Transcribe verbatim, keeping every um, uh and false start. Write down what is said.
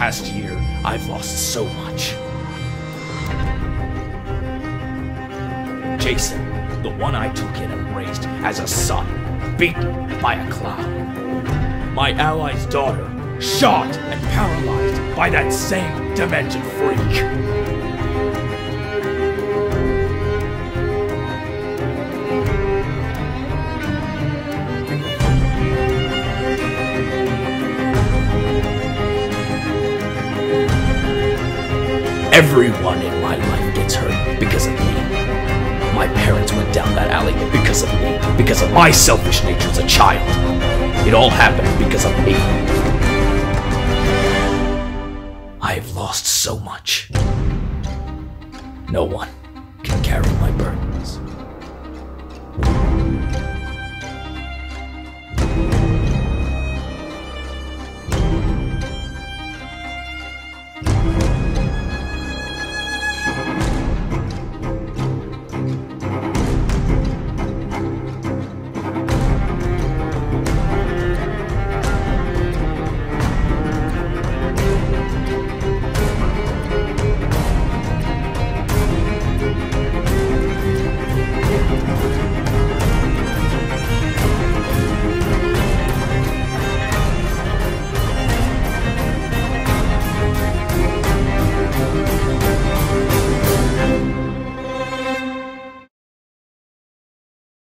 past year, I've lost so much. Jason, the one I took in and raised as a son, beaten by a clown. My ally's daughter, shot and paralyzed by that same demented freak. Everyone in my life gets hurt because of me. My parents went down that alley because of me, because of my selfish nature as a child. It all happened because of me. I've lost so much. No one can carry my burden.